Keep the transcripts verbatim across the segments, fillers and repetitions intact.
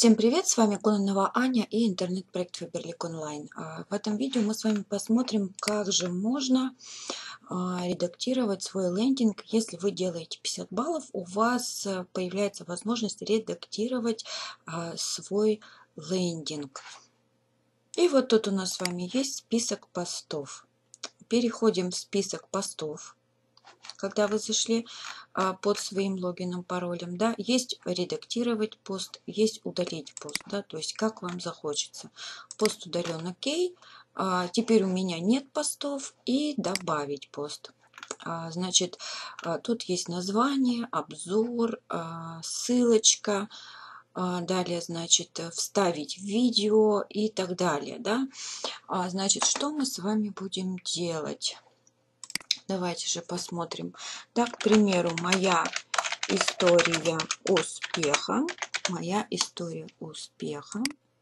Всем привет, с вами Кононова Аня и интернет-проект Faberlic Online. А, В этом видео мы с вами посмотрим, как же можно а, редактировать свой лендинг. Если вы делаете пятьдесят баллов, у вас э, появляется возможность редактировать а, свой лендинг. И вот тут у нас с вами есть список постов. Переходим в список постов. Когда вы зашли а, под своим логином, паролем, да, есть редактировать пост, есть удалить пост, да, то есть как вам захочется. Пост удален, окей. А, теперь у меня нет постов, и добавить пост. А, значит, а, тут есть название, обзор, а, ссылочка, а, далее, значит, вставить видео и так далее, да. А, значит, что мы с вами будем делать? Давайте же посмотрим. Так, к примеру, моя история успеха. Моя история успеха.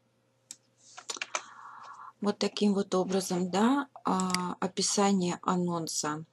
Вот таким вот образом, да, описание анонса.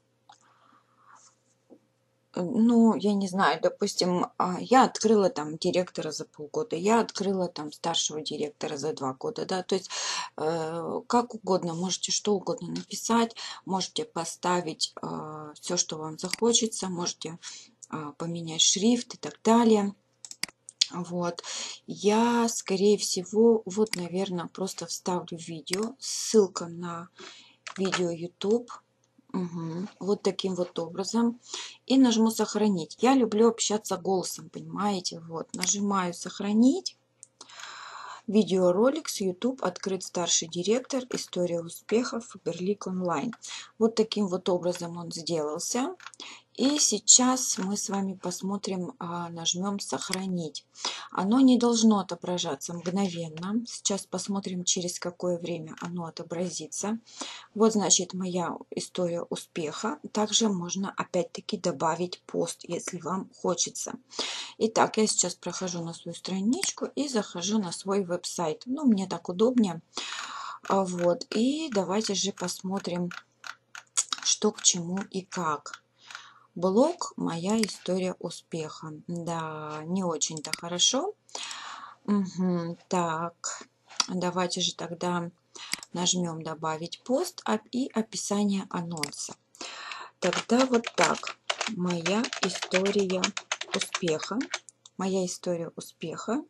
Ну, я не знаю, допустим, я открыла там директора за полгода, я открыла там старшего директора за два года, да, то есть э, как угодно, можете что угодно написать, можете поставить э, все, что вам захочется, можете э, поменять шрифт и так далее. Вот, я, скорее всего, вот, наверное, просто вставлю видео, ссылка на видео YouTube. Угу. Вот таким вот образом. И нажму сохранить. Я люблю общаться голосом, понимаете? Вот, нажимаю сохранить. Видеоролик с YouTube открыт старший директор. История успехов Faberlic Online. Вот таким вот образом он сделался. И сейчас мы с вами посмотрим, нажмем сохранить. Оно не должно отображаться мгновенно. Сейчас посмотрим, через какое время оно отобразится. Вот, значит, моя история успеха. Также можно опять-таки добавить пост, если вам хочется. Итак, я сейчас прохожу на свою страничку и захожу на свой веб-сайт. Ну, мне так удобнее. Вот. И давайте же посмотрим, что к чему и как. Блог «Моя история успеха». Да, не очень-то хорошо. Угу, так, давайте же тогда нажмем «Добавить пост» и описание анонса. Тогда вот так. «Моя история успеха». «Моя история успеха».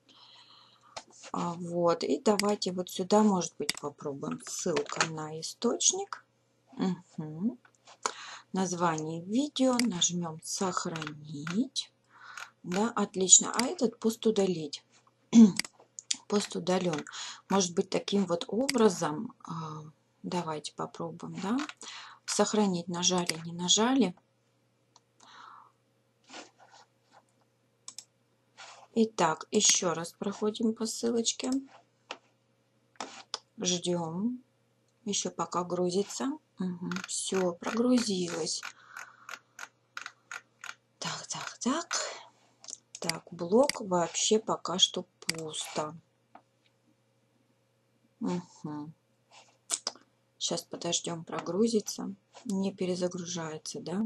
Вот, и давайте вот сюда, может быть, попробуем. Ссылка на источник. Угу. Название видео, нажмем сохранить. Да, отлично. А этот пост удалить. Пост удален. Может быть, таким вот образом. Давайте попробуем, да. Сохранить нажали, не нажали. Итак, еще раз проходим по ссылочке. Ждем. Еще пока грузится. Угу, все, прогрузилось. Так, так, так. Так, блок вообще пока что пусто. Угу. Сейчас подождем, прогрузится. Не перезагружается, да?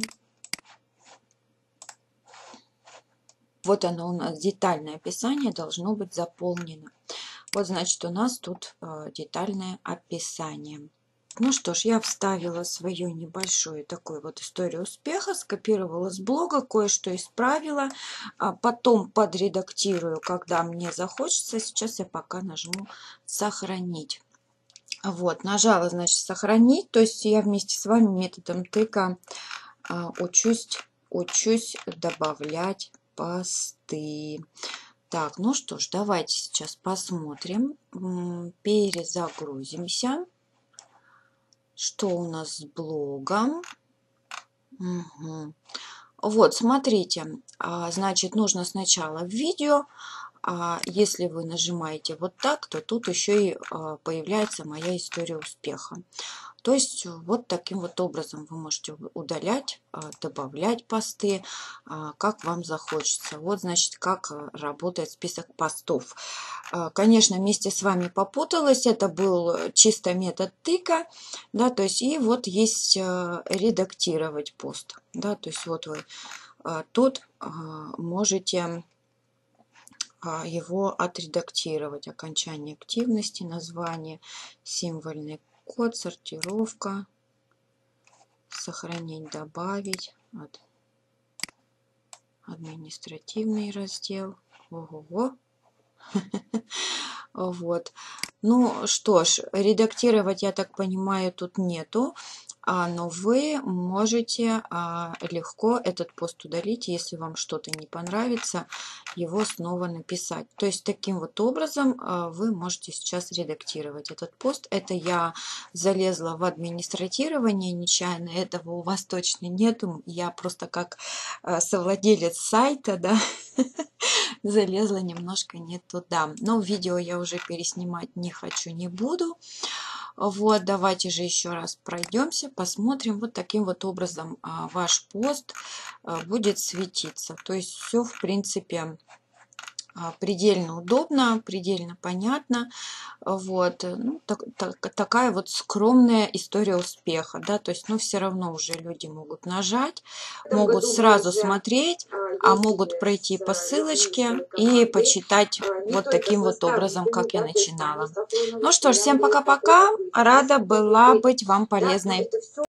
Вот оно у нас, детальное описание должно быть заполнено. Вот, значит, у нас тут э, детальное описание. Ну что ж, я вставила свою небольшую такую вот историю успеха, скопировала с блога, кое-что исправила, а потом подредактирую, когда мне захочется. Сейчас я пока нажму «Сохранить». Вот, нажала, значит, «Сохранить», то есть я вместе с вами методом тыка а, учусь, учусь добавлять посты. Так, ну что ж, давайте сейчас посмотрим, перезагрузимся. Что у нас с блогом? Угу. Вот, смотрите, значит, нужно сначала в видео, а если вы нажимаете вот так, то тут еще и появляется моя история успеха. То есть вот таким вот образом вы можете удалять, добавлять посты, как вам захочется. Вот, значит, как работает список постов. Конечно, вместе с вами попуталась. Это был чисто метод тыка. Да, то есть и вот есть редактировать пост. Да, то есть вот вы тут можете а, его отредактировать. Окончание активности, название, символьный код, сортировка, сохранить, добавить, вот. Административный раздел. Ого-го. Вот. Ну что ж, редактировать, я так понимаю, тут нету. А, но вы можете а, легко этот пост удалить, если вам что-то не понравится, его снова написать. То есть таким вот образом а, вы можете сейчас редактировать этот пост. Это я залезла в администратирование нечаянно, этого у вас точно нету. Я просто как а, совладелец сайта, да, залезла немножко не туда. Но видео я уже переснимать не хочу, не буду. Вот, давайте же еще раз пройдемся, посмотрим. Вот таким вот образом а, ваш пост а, будет светиться. То есть все, в принципе, а, предельно удобно, предельно понятно. Вот, ну, так, так, такая вот скромная история успеха, да, то есть, ну, все равно уже люди могут нажать, могут сразу смотреть, а могут пройти по ссылочке и почитать вот таким вот образом, как я начинала. Ну что ж, всем пока-пока, рада была быть вам полезной.